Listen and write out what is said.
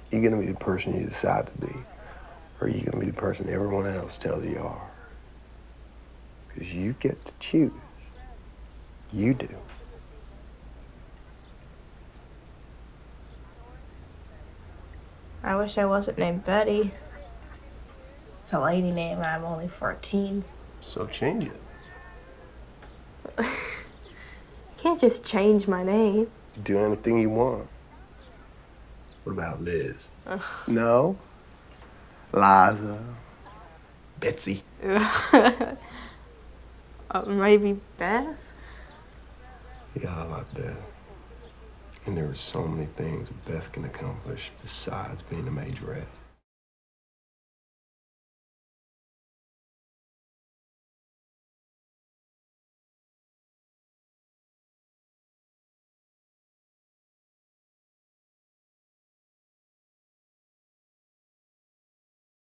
You gonna be the person you decide to be, or are you gonna be the person everyone else tells you are? Because you get to choose. You do. I wish I wasn't named Betty. It's a lady name and I'm only 14. So change it. You can't just change my name. Do anything you want. What about Liz? No? Liza? Betsy? Maybe Beth? Yeah, I like Beth. And there are so many things Beth can accomplish besides being a majorette.